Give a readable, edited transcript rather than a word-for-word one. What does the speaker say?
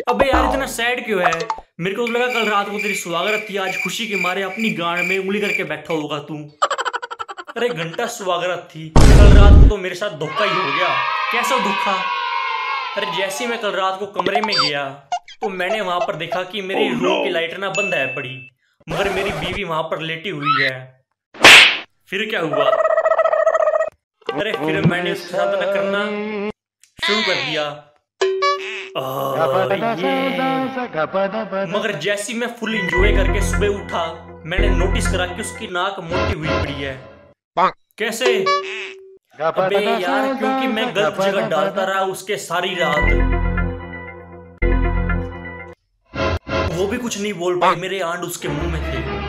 अबे यार इतना सैड क्यों है? मेरे को तो लगा कल रात को तेरी सुहागरात थी, आज खुशी के मारे अपनी गांड में उंगली करके बैठा होगा तू। अरे घंटा सुहागरात थी, कल रात को तो मेरे साथ धोखा ही हो गया। कैसा धोखा? अरे जैसे ही मैं कल रात को कमरे में गया तो मैंने वहां पर देखा कि मेरी रूम की लाइट ना बंद है पड़ी, मगर मेरी बीवी वहां पर लेटी हुई है। फिर क्या हुआ? अरे फिर मैंने उसके साथ ना करना शुरू कर दिया। मगर जैसी मैं फुल एंजॉय करके सुबह उठा, मैंने नोटिस करा कि उसकी नाक मोटी हुई पड़ी है। कैसे? अबे यार क्योंकि मैं गलत जगह डालता रहा उसके सारी रात। वो भी कुछ नहीं बोल पाई, मेरे आंड उसके मुंह में थे।